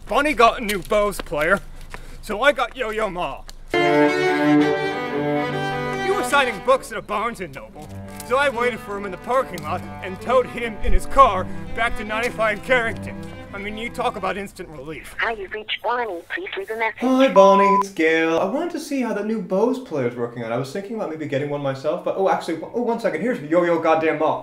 Bonnie got a new Bose player, so I got Yo-Yo Ma. He was signing books at a Barnes & Noble, so I waited for him in the parking lot and towed him in his car back to 95 Carrington. I mean, you talk about instant relief. Hi, you've reached Bonnie. Please leave a message. Hi Bonnie, it's Gail. I wanted to see how the new Bose player is working out. I was thinking about maybe getting one myself, but one second. Here's Yo-Yo goddamn Ma.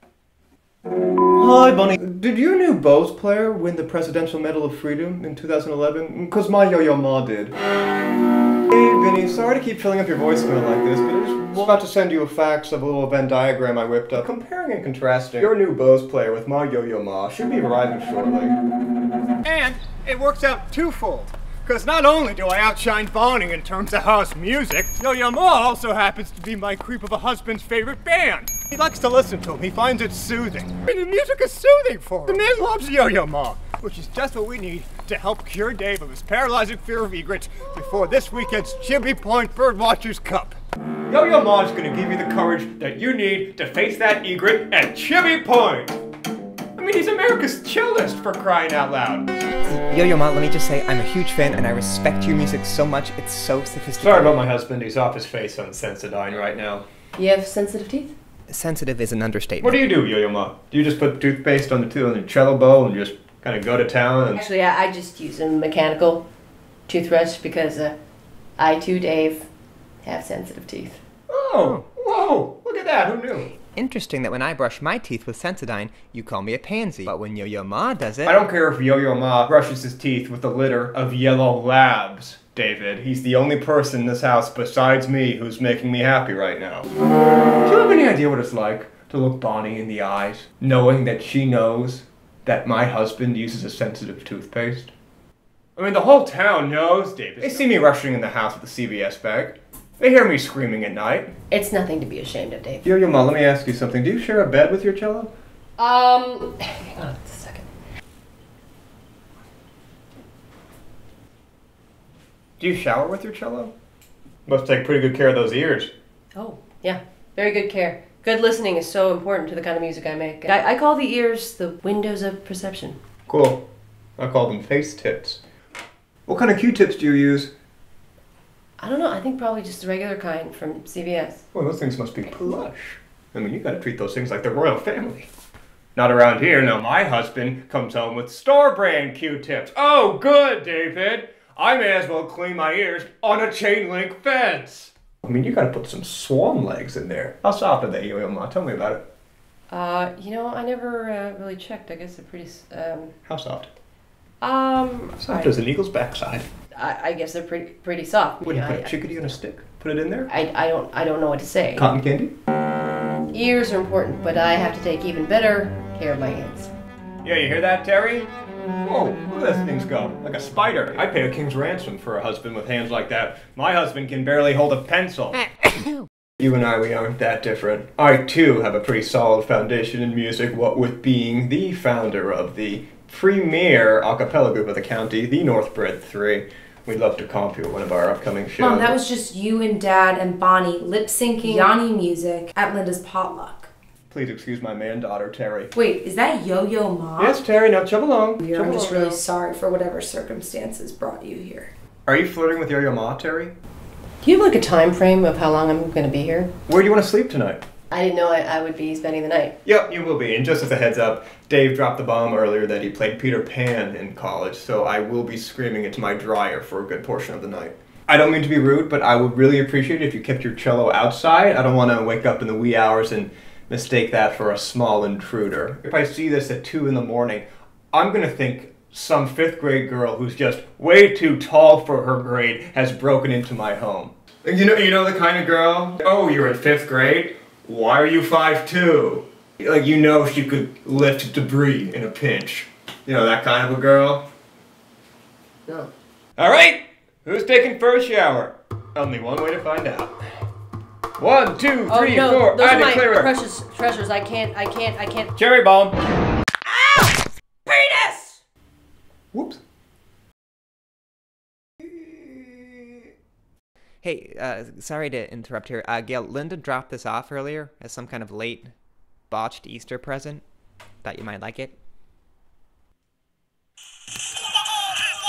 Hi Bonnie. Did your new Bose player win the Presidential Medal of Freedom in 2011? Because my Yo-Yo Ma did. Hey Vinny, sorry to keep filling up your voicemail like this, but I was about to send you a fax of a little Venn diagram I whipped up, comparing and contrasting your new Bose player with my Yo-Yo Ma. Should be arriving shortly. And it works out twofold. Because not only do I outshine Bonnie in terms of house music, Yo-Yo Ma also happens to be my creep of a husband's favorite band. He likes to listen to him. He finds it soothing. I mean, the music is soothing for him. The man loves Yo-Yo Ma, which is just what we need to help cure Dave of his paralyzing fear of egrets before this weekend's Chimbie Point Birdwatchers Cup. Yo-Yo Ma is going to give you the courage that you need to face that egret at Chimbie Point. I mean, he's America's chillest, for crying out loud. Yo-Yo Ma, let me just say, I'm a huge fan and I respect your music so much. It's so sophisticated. Sorry about my husband. He's off his face on Sensodyne right now. You have sensitive teeth? Sensitive is an understatement. What do you do, Yo-Yo Ma? Do you just put toothpaste on the cello bowl and just kind of go to town? And... Actually, I just use a mechanical toothbrush because I too, Dave, have sensitive teeth. Oh, whoa, look at that. Who knew? Interesting that when I brush my teeth with Sensodyne, you call me a pansy. But when Yo-Yo Ma does it... I don't care if Yo-Yo Ma brushes his teeth with a litter of yellow labs, David. He's the only person in this house besides me who's making me happy right now. Do you have any idea what it's like to look Bonnie in the eyes, knowing that she knows that my husband uses a sensitive toothpaste? I mean, the whole town knows, David. They see me rushing in the house with a CVS bag. They hear me screaming at night. It's nothing to be ashamed of, Dave. Yo-Yo Ma, let me ask you something. Do you share a bed with your cello? Hang on a second. Do you shower with your cello? Must take pretty good care of those ears. Oh, yeah. Very good care. Good listening is so important to the kind of music I make. I call the ears the windows of perception. Cool. I call them face tips. What kind of Q-tips do you use? I don't know. I think probably just the regular kind from CVS. Well, those things must be plush. I mean, you gotta treat those things like the royal family. Not around here. Now, my husband comes home with store-brand Q-tips. Oh, good, David. I may as well clean my ears on a chain-link fence. I mean, you gotta put some swan legs in there. How soft are they, Yo-Yo Ma? Tell me about it. You know, I never really checked. I guess they're pretty, How soft? Soft as an eagle's backside. I guess they're pretty soft. Would you put a chickadee on a stick? Put it in there? I don't know what to say. Cotton candy? Ears are important, but I have to take even better care of my hands. Yeah, you hear that, Terry? Whoa, look at those things go. Like a spider. I'd pay a king's ransom for a husband with hands like that. My husband can barely hold a pencil. You and I, we aren't that different. I, too, have a pretty solid foundation in music, what with being the founder of the premier a cappella group of the county, the Northbred 3. We'd love to comp you at one of our upcoming shows. Mom, that was just you and Dad and Bonnie lip-syncing Yanni music at Linda's potluck. Please excuse my man-daughter, Terry. Wait, is that Yo-Yo Ma? Yes, Terry, now chub along. I'm just really sorry for whatever circumstances brought you here. Are you flirting with Yo-Yo Ma, Terry? Do you have like a time frame of how long I'm going to be here? Where do you want to sleep tonight? I didn't know I would be spending the night. Yep, you will be. And just as a heads up, Dave dropped the bomb earlier that he played Peter Pan in college, so I will be screaming into my dryer for a good portion of the night. I don't mean to be rude, but I would really appreciate it if you kept your cello outside. I don't want to wake up in the wee hours and mistake that for a small intruder. If I see this at 2 in the morning, I'm going to think some 5th grade girl who's just way too tall for her grade has broken into my home. You know the kind of girl? Oh, you're in 5th grade? Why are you 5'2"? Like, you know she could lift debris in a pinch. You know, that kind of a girl? No. Alright, who's taking first shower? Only one way to find out. 1, 2, 3, 4, those I are my declare. precious treasures. I can't. Cherry bomb. Ow! Penis! Whoops. Hey, sorry to interrupt here. Gail, Linda dropped this off earlier as some kind of late, botched Easter present. Thought you might like it.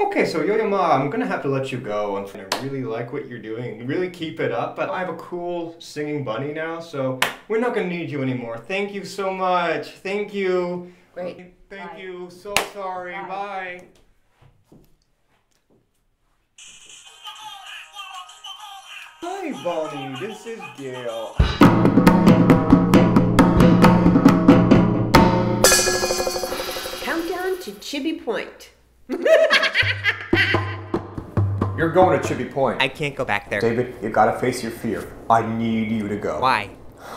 Okay, so Yo-Yo Ma, I'm gonna have to let you go. I really like what you're doing. Really keep it up, but I have a cool singing bunny now, so we're not gonna need you anymore. Thank you so much. Thank you. Great. Thank you. So sorry. Bye. Hi, Bonnie. This is Gail. Countdown to Chibi Point. You're going to Chibi Point. I can't go back there. David, you gotta face your fear. I need you to go. Why?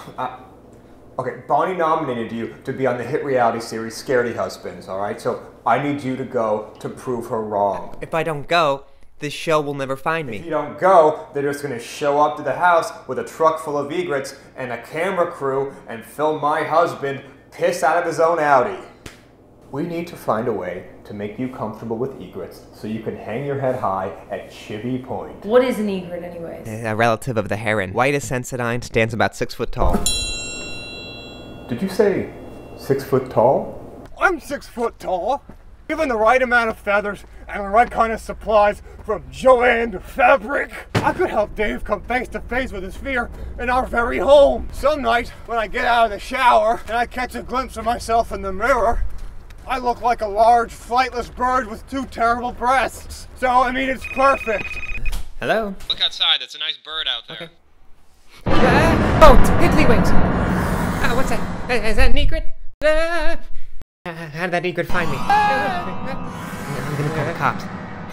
Okay, Bonnie nominated you to be on the hit reality series Scaredy Husbands, alright? So I need you to go to prove her wrong. If I don't go, this show will never find If me. you don't go, they're just gonna show up to the house with a truck full of egrets and a camera crew and film my husband piss out of his own Audi. We need to find a way to make you comfortable with egrets so you can hang your head high at Chibi Point. What is an egret, anyways? A relative of the heron. White as Sensodyne, stands about 6 foot tall. Did you say 6 foot tall? I'm 6 foot tall. Given the right amount of feathers and the right kind of supplies from Joanne to Fabric, I could help Dave come face to face with his fear in our very home. Some night, when I get out of the shower and I catch a glimpse of myself in the mirror, I look like a large, flightless bird with 2 terrible breasts. So, I mean, it's perfect. Hello? Look outside, that's a nice bird out there. Okay. Oh, Higgly wings! What's that? Is that an egret? How did that egret find me? I'm gonna call the cops.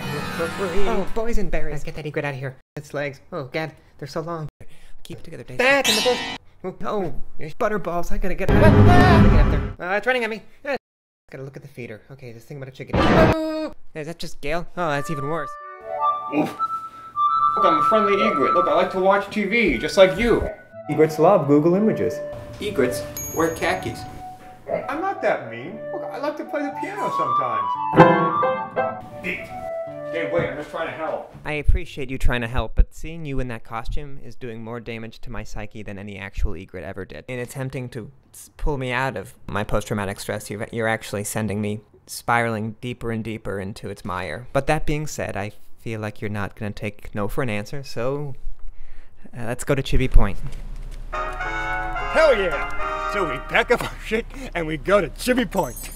Oh, boysenberries. Let's get that egret out of here. Its legs. Oh, God, they're so long. Keep it together, Dave. Back in the bush. Oh, butterballs. I gotta get up there. It's running at me. Gotta look at the feeder. Okay, just think about a chicken. Oh, is that just Gail? Oh, that's even worse. Look, I'm a friendly egret. Look, I like to watch TV, just like you. Egrets love Google Images. Egrets wear khakis. I'm not that mean. Look, I like to play the piano sometimes. Dave, wait, I'm just trying to help. I appreciate you trying to help, but seeing you in that costume is doing more damage to my psyche than any actual egret ever did. In attempting to pull me out of my post-traumatic stress, you're actually sending me spiraling deeper and deeper into its mire. But that being said, I feel like you're not going to take no for an answer, so let's go to Chibi Point. Hell yeah! So we pack up our shit and we go to Chibi Point.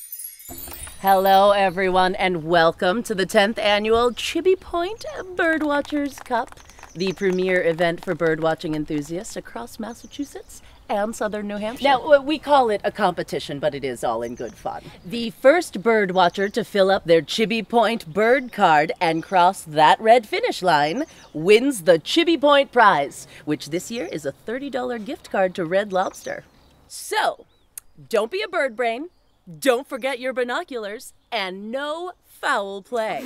Hello, everyone, and welcome to the 10th annual Chibi Point Birdwatchers Cup, the premier event for birdwatching enthusiasts across Massachusetts and southern New Hampshire. Now, we call it a competition, but it is all in good fun. The first birdwatcher to fill up their Chibi Point bird card and cross that red finish line wins the Chibi Point prize, which this year is a $30 gift card to Red Lobster. So, don't be a bird brain. Don't forget your binoculars, and no foul play.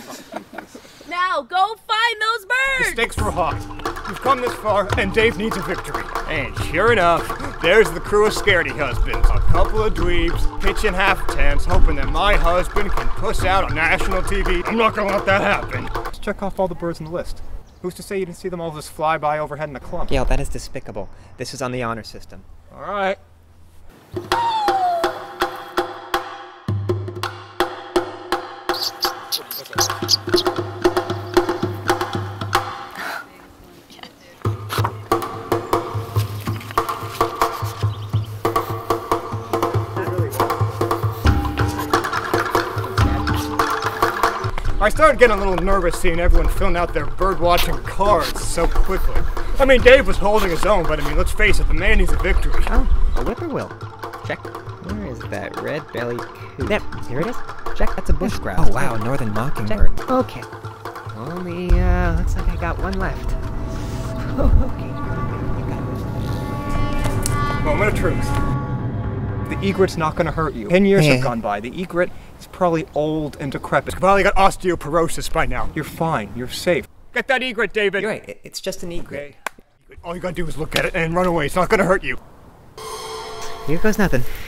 Now, go find those The birds! stakes were high. We've come this far, and Dave needs a victory. And sure enough, there's the crew of Scaredy Husbands. A couple of dweebs, pitching half tents, hoping that my husband can puss out on national TV. I'm not gonna let that happen. Let's check off all the birds on the list. Who's to say you didn't see them all just fly by overhead in a clump? Gail, that is despicable. This is on the honor system. All right. I started getting a little nervous seeing everyone filling out their bird-watching cards so quickly. I mean, Dave was holding his own, but I mean, let's face it, the man needs a victory. Oh, a whippoorwill. Check. Where is that red-bellied coot? There, here it is. Check, that's a bush grouse. Oh wow, northern mockingbird. Check. Okay. Only, looks like I got one left. Oh, okay. Moment of truth. The egret's not gonna hurt you. 10 years have gone by. The egret is probably old and decrepit. It's probably got osteoporosis by now. You're fine. You're safe. Get that egret, David. You're right. It's just an egret. Okay. All you gotta do is look at it and run away. It's not gonna hurt you. Here goes nothing.